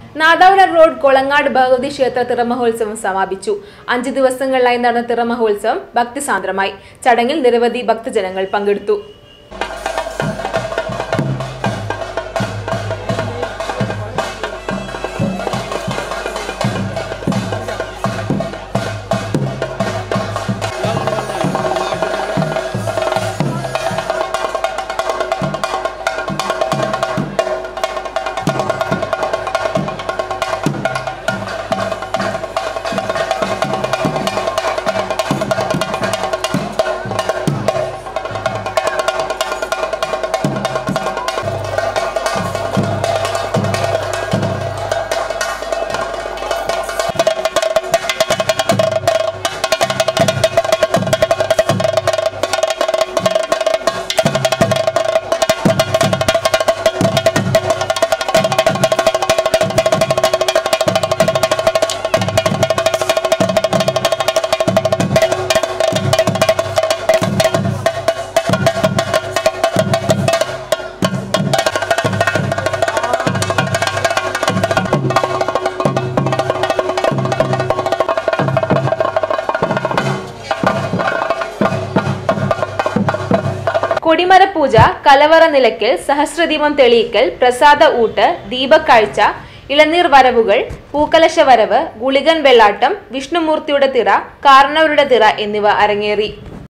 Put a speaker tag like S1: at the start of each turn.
S1: Nadapura road Kolangad Bhagavathi ക്ഷേത്ര തിറമഹോത്സവം സമാപിച്ചു. 5 ദിവസങ്ങളിലായി നടന്ന തിറമഹോത്സവം ഭക്തിസാന്ദ്രമായി. ചടങ്ങിൽ നിരവധി ഭക്തജനങ്ങൾ പങ്കെടുത്തു. കൊടിമരപൂജ, കലവറ നിലയ്ക്കൽ, സഹസ്രദീപം തെളിയിക്കൽ, പ്രസാദ ഊട്ട്, ദീപക്കാഴ്ച, ഇളനീർ വരവുകൾ, പൂക്കലശ വരവ്, ഗുളികൻ വെള്ളാട്ടം, വിഷ്ണുമൂർത്തിയുടെ തിറ, കാരണവരുടെ തിറ എന്നിവ അരങ്ങേറി.